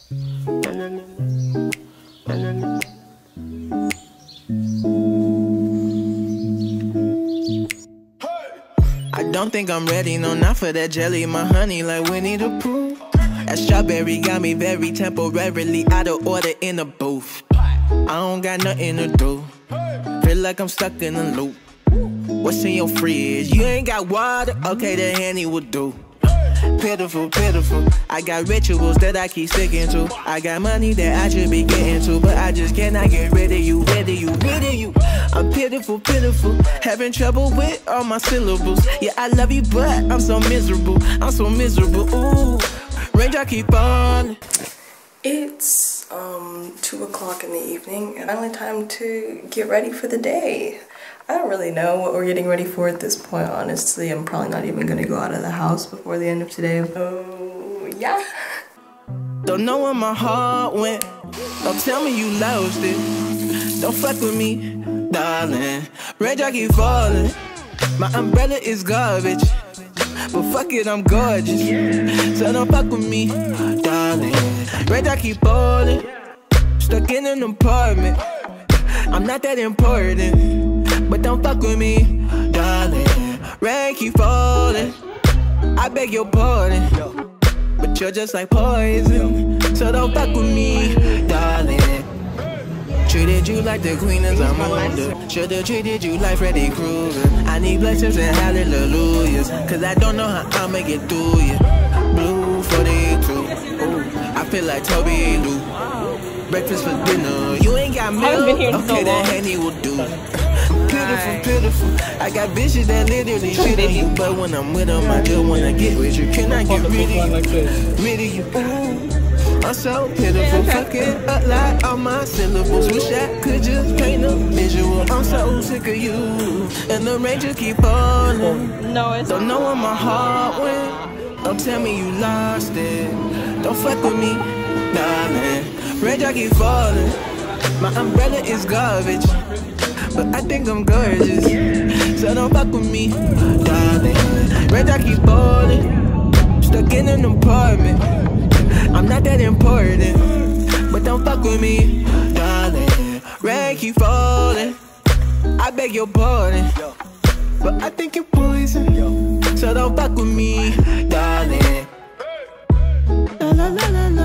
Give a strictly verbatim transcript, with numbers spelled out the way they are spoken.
I don't think I'm ready, no, not for that jelly. My honey like Winnie the Pooh. That strawberry got me very temporarily out of order in the booth. I don't got nothing to do. Feel like I'm stuck in a loop. What's in your fridge? You ain't got water? Okay, the Henny will do. Pitiful, pitiful. I got rituals that I keep sticking to. I got money that I should be getting to, but I just cannot get rid of you, rid of you, rid of you. I'm pitiful, pitiful. Having trouble with all my syllables. Yeah, I love you, but I'm so miserable. I'm so miserable. Ooh, range I keep on. It's um two o'clock in the evening and finally time to get ready for the day. I don't really know what we're getting ready for at this point, honestly. I'm probably not even gonna go out of the house before the end of today. So yeah. Don't know where my heart went. Don't tell me you lost it. Don't fuck with me, darling. Range I keep falling. My umbrella is garbage, but fuck it, I'm gorgeous. So don't fuck with me, darling. Range I keep falling. Stuck in an apartment. I'm not that important, but don't fuck with me, darling. Rain keep falling. I beg your pardon, but you're just like poison. So don't fuck with me, darling. Treated you like the queen as I'm under. Should've treated you like Freddy Krueger. I need blessings and hallelujahs, cause I don't know how I'ma get through you. Blue forty-two, ooh, I feel like Toby Lou. Breakfast for dinner, you ain't got milk. Okay, that Henny will do. Pitiful, pitiful. I got bitches that literally shit on you, but when I'm with them, I just wanna get with you. Can I get rid of you? Rid of you. Ooh, I'm so pitiful. Fucking a lot on my syllables. Wish I could just paint a visual. I'm so sick of you, and the rain just keep falling. No, it's don't know where my heart went. Don't tell me you lost it. Don't fuck with me, darling. Range I keep falling. My umbrella is garbage, but I think I'm gorgeous. So don't fuck with me, darling. Range I keep falling. Stuck in an apartment. I'm not that important, but don't fuck with me, darling. Rain keep falling. I beg your pardon, but I think you're poison. So don't fuck with me, darling. La la la la la.